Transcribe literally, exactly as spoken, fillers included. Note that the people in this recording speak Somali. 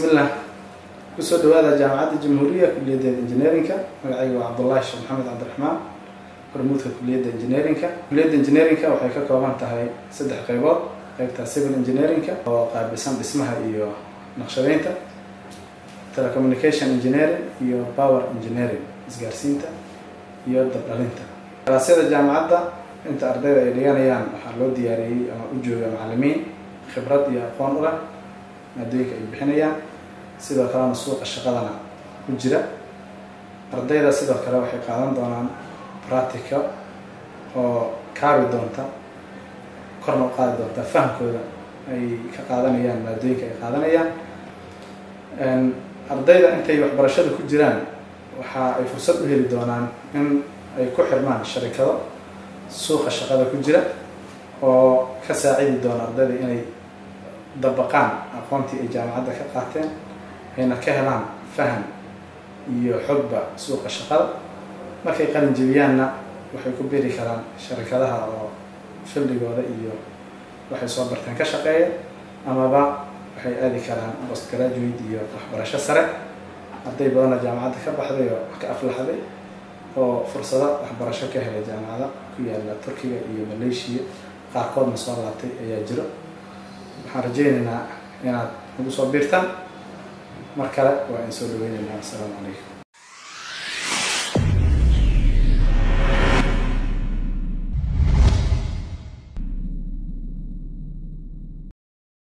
بسم الله. كسر هذا جامعة الجمهورية كلية الإنجنيرينج مقعي عبد الله الشيخ محمد عبد الرحمن برموت كلية الإنجنيرينج كلية الإنجنيرينج وحكى كمان تهاي سد قيبات قيبتها سيفل إنجنيرينج وقاب بسم اسمها إيو نقشبينتا telecommunication engineering iyo power engineering isgaarsiinta iyo dabdhalinta kalaasada jaamacadda inta ardayda ay dhiganayaan waxaa loo diyaariyay ama u jooga macallimiin khibrad iyo aqoon u leh maadooyinka ay bixinayaan sidoo kalena suuqa shaqadana ku jira ardayda sidoo kale waxay qaadan doonaan practical oo kaabi doonta korna u qaadi doonta fahamkooda ay ka qaadanayaan maadooyinka ay qaadanayaan ardayda intay waxbarashada ku jiraan waxa ay fursad u heli doonaan in ay ku xirmaan sharikado suuqa shaqada ku jira oo ka saacidi doona ardayda inay dabaqaan aqoontii ay jaamacadda ka qaateen ayna ka helaan faham iyo xogba suuqa shaqada markay qalin jabiyaanna waxay ku beeri karaan sharikadaha oo fildigooda iyo waxay soo barteen ka shaqeeya amaba waxay aadi karaan post graduate iyo waxbarasho sare arday badan jaamacadda ka baxday oo ka aflaxday oo fursado waxbarasho ka helay jaamacada ku yaala Turkiga iyo Malaysia qaarkoodna soo laabtay ayaa jiro waxaan rajaynaynaa inaad ugu soo biirtaan mar kale waa in soo dhaweynaynaa. Assalaamu calaykum.